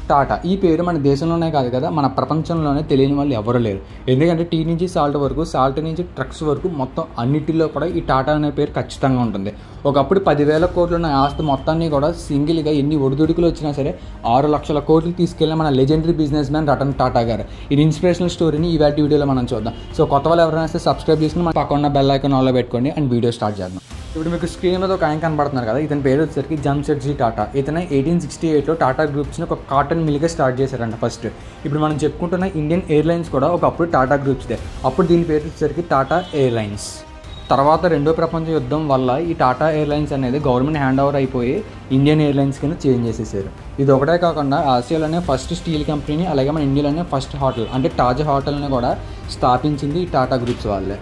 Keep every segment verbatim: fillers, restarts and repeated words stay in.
టాటా ఈ పేరు మన దేశంలోనే కాదు కదా, మన ప్రపంచంలోనే తెలియని వాళ్ళు ఎవరు లేరు. ఎందుకంటే టీ నుంచి సాల్ట్ వరకు, సాల్ట్ నుంచి ట్రక్స్ వరకు మొత్తం అన్నిటిలో కూడా ఈ టాటా అనే పేరు ఖచ్చితంగా ఉంటుంది. ఒకప్పుడు పదివేల కోట్లు ఉన్న ఆస్తి మొత్తాన్ని కూడా సింగిల్గా ఎన్ని ఒడిదుడుకులు వచ్చినా సరే ఆరు లక్షల కోట్లు తీసుకెళ్ళిన మన legendary businessman Ratan Tata గారు. ఇది ఇన్స్పిరేషనల్ స్టోరీని ఈ వాటి వీడియోలో మనం చూద్దాం. సో కొత్త వాళ్ళు ఎవరైనా వస్తే సబ్స్క్రైబ్ చేసుకుని మన పక్కన బెల్ ఐకాన్ ఆన్లో పెట్టుకోండి అండ్ వీడియో స్టార్ట్ చేద్దాం. ఇప్పుడు మీకు స్క్రీన్ మీద ఒక ఆయన కనబడుతున్నారు కదా, ఇతని పేరు వచ్చేసరికి జమ్షెడ్జీ టాటా. ఇతను ఎయిటీన్ సిక్స్టీ ఎయిట్లో టాటా గ్రూప్స్ని ఒక కాటన్ మిల్గా స్టార్ట్ చేశారంట ఫస్ట్. ఇప్పుడు మనం చెప్పుకుంటున్న ఇండియన్ ఎయిర్లైన్స్ కూడా ఒకప్పుడు టాటా గ్రూప్స్దే. అప్పుడు దీని పేరు వచ్చేసరికి టాటా ఎయిర్లైన్స్. తర్వాత రెండో ప్రపంచ యుద్ధం వల్ల ఈ టాటా ఎయిర్లైన్స్ అనేది గవర్నమెంట్ హ్యాండ్ ఓవర్ అయిపోయి ఇండియన్ ఎయిర్లైన్స్ కింద చేంజ్ చేసేసారు. ఇది ఒకటే కాకుండా ఆసియాలోనే ఫస్ట్ స్టీల్ కంపెనీని, అలాగే మన ఇండియాలోనే ఫస్ట్ హోటల్ అంటే తాజ్ హోటల్ని కూడా స్థాపించింది ఈ టాటా గ్రూప్స్ వాళ్ళే.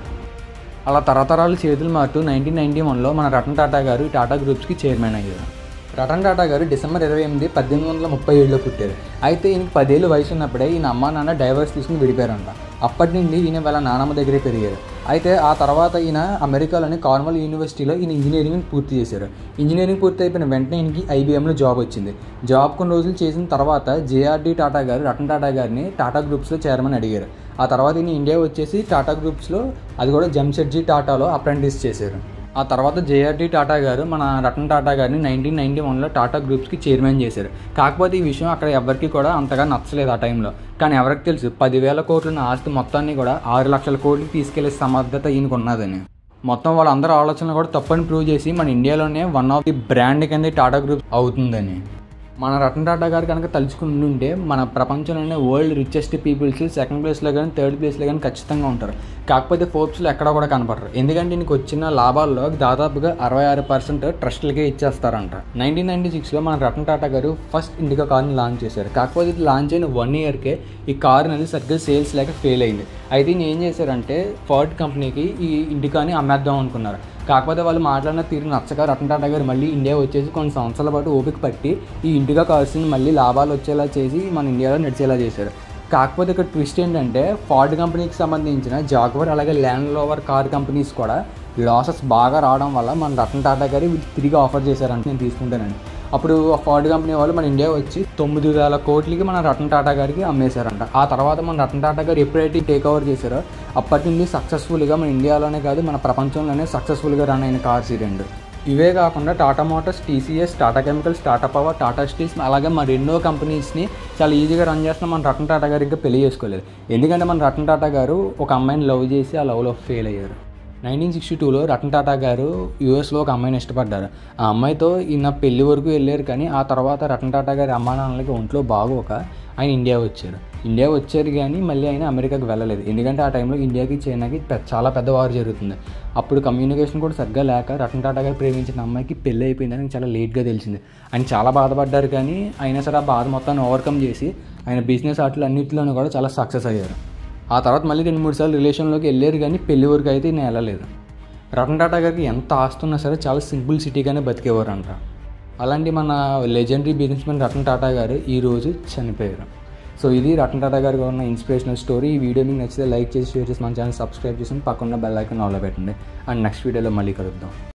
అలా తరతరాలు చేతులు మారుతూ నైన్టీన్ నైన్టీ వన్లో మన రతన్ టాటా గారు ఈ టాటా గ్రూప్స్కి చైర్మన్ అయ్యారు. రతన్ టాటా గారు డిసెంబర్ ఇరవై ఎనిమిది పద్దెనిమిది వందల ముప్పై ఏడులో పుట్టారు. అయితే ఈయనకి పదేళ్ళు వయసు ఉన్నప్పుడే ఈయన అమ్మ నాన్న డైవర్స్ తీసుకుని విడిపోయారంట. అప్పటి నుండి ఈయన వాళ్ళ నాన్నమ్మ దగ్గరే పెరిగారు. అయితే ఆ తర్వాత ఈయన అమెరికాలోని కార్నెల్ యూనివర్సిటీలో ఈయన ఇంజనీరింగ్ పూర్తి చేశారు. ఇంజనీరింగ్ పూర్తి అయిపోయిన వెంటనే ఈయనకి ఐబీఎంలో జాబ్ వచ్చింది. జాబ్ కొన్ని రోజులు చేసిన తర్వాత జేఆర్డీ టాటా గారు రతన్ టాటా గారిని టాటా గ్రూప్స్లో చేరమని అడిగారు. ఆ తర్వాత ఈయన ఇండియా వచ్చేసి టాటా గ్రూప్స్లో, అది కూడా జమ్షెడ్జీ టాటాలో అప్రెంటిస్ చేశారు. ఆ తర్వాత జేఆర్డీ టాటా గారు మన రతన్ టాటా గారిని నైన్టీన్ నైన్టీ వన్లో టాటా గ్రూప్స్కి చైర్మన్ చేశారు. కాకపోతే ఈ విషయం అక్కడ ఎవరికి కూడా అంతగా నచ్చలేదు ఆ టైంలో. కానీ ఎవరికి తెలుసు పదివేల కోట్ల ఆస్తి మొత్తాన్ని కూడా ఆరు లక్షల కోట్లకి తీసుకెళ్లే సమర్థత ఈయనకు ఉన్నదని. మొత్తం వాళ్ళందరూ ఆలోచనలు కూడా తప్పని ప్రూవ్ చేసి మన ఇండియాలోనే వన్ ఆఫ్ ది బ్రాండ్ కింద టాటా గ్రూప్ అవుతుందని. మన రతన్ టాటా గారు కనుక తలుచుకుని ఉంటే మన ప్రపంచంలోనే వరల్డ్ రిచెస్ట్ పీపుల్స్ సెకండ్ ప్లేస్లో కానీ థర్డ్ ప్లేస్లో కానీ ఖచ్చితంగా ఉంటారు. కాకపోతే ఫోర్బ్స్లో ఎక్కడా కూడా కనపడరు. ఎందుకంటే నీకు వచ్చిన లాభాల్లో దాదాపుగా అరవై ఆరు పర్సెంట్ ట్రస్టులకే ఇచ్చేస్తారంట. నైన్టీన్ నైన్టీ సిక్స్లో మన రతన్ టాటా గారు ఫస్ట్ ఇండికా కార్ని లాంచ్ చేశారు. కాకపోతే ఇది లాంచ్ అయిన వన్ ఇయర్కే ఈ కార్ అనేది సరిగ్గా సేల్స్ లేక ఫెయిల్ అయింది. అయితే ఈయన ఏం చేశారంటే ఫోర్డ్ కంపెనీకి ఈ ఇండికాని అమ్మేద్దాం అనుకున్నారు. కాకపోతే వాళ్ళు మాట్లాడిన తీరు నచ్చక రతన్ టాటా గారు మళ్ళీ ఇండియా వచ్చేసి కొన్ని సంవత్సరాల పాటు ఓపిక పట్టి ఈ ఇండికా కార్స్ని మళ్ళీ లాభాలు వచ్చేలా చేసి మన ఇండియాలో నడిచేలా చేశారు. కాకపోతే ఇక్కడ ట్విస్ట్ ఏంటంటే ఫోర్డ్ కంపెనీకి సంబంధించిన జాగ్వర్ అలాగే ల్యాండ్ రోవర్ కార్ కంపెనీస్ కూడా లాసెస్ బాగా రావడం వల్ల మన రతన్ టాటా గారు తిరిగి ఆఫర్ చేశారంటే నేను తీసుకుంటానండి. అప్పుడు ఫోర్డ్ కంపెనీ వాళ్ళు మన ఇండియా వచ్చి తొమ్మిది వేల కోట్లకి మన రతన్ టాటా గారికి అమ్మేశారంట. ఆ తర్వాత మన రతన్ టాటా గారు ఎప్పుడైతే టేక్ ఓవర్ చేశారో అప్పటి నుండి సక్సెస్ఫుల్గా మన ఇండియాలోనే కాదు మన ప్రపంచంలోనే సక్సెస్ఫుల్గా రన్ అయిన కార్స్ ఈ రెండు. ఇవే కాకుండా Tata Motors, TCS, Tata chemicals, Tata power, Tata steels అలాగే మన ఎన్నో కంపెనీస్ని చాలా ఈజీగా రన్ చేస్తున్న మన రతన్ టాటా గారు ఇంకా పెళ్లి చేసుకోలేదు. ఎందుకంటే మన రతన్ టాటా గారు ఒక అమ్మాయిని లవ్ చేసి ఆ లవ్లో ఫెయిల్ అయ్యారు. నైన్టీన్ సిక్స్టీ టూలో రతన్ టాటా గారు యూఎస్లో ఒక అమ్మాయిని ఇష్టపడ్డారు. ఆ అమ్మాయితో ఈయన పెళ్లి వరకు వెళ్ళారు. కానీ ఆ తర్వాత రతన్ టాటా గారి అమ్మా నాన్నలకి ఒంట్లో బాగోక ఆయన ఇండియా వచ్చారు. ఇండియా వచ్చారు కానీ మళ్ళీ ఆయన అమెరికాకి వెళ్ళలేదు. ఎందుకంటే ఆ టైంలో ఇండియాకి చైనాకి చాలా పెద్ద వార్ జరుగుతుంది. అప్పుడు కమ్యూనికేషన్ కూడా సరిగ్గా లేక రతన్ టాటా గారు ప్రేమించిన అమ్మాయికి పెళ్ళి అయిపోయిందని చాలా లేట్గా తెలిసింది. ఆయన చాలా బాధపడ్డారు. కానీ అయినా సరే ఆ బాధ మొత్తాన్ని ఓవర్కమ్ చేసి ఆయన బిజినెస్ వాటిలో అన్నింటిలోనూ కూడా చాలా సక్సెస్ అయ్యారు. ఆ తర్వాత మళ్ళీ రెండు మూడు సార్లు రిలేషన్లోకి వెళ్ళారు కానీ పెళ్లి వరకు అయితే నేను వెళ్ళలేదు. రతన్ టాటా గారికి ఎంత ఆస్తున్నా సరే చాలా సింపుల్ సిటీగానే బతికేవారంట. అలాంటి మన legendary businessman Ratan Tata గారు ఈరోజు చనిపోయారు. సో ఇది రతన్ టాటా గారికి ఉన్న ఇన్స్పిరేషనల్ స్టోరీ. ఈ వీడియో మీకు నచ్చితే లైక్ చేసి షేర్ చేసి మన ఛానల్ సబ్స్క్రైబ్ చేసి పక్కన బెల్ ఐకాన్ ఆన్లో పెట్టండి. అండ్ నెక్స్ట్ వీడియోలో మళ్ళీ కలుద్దాం.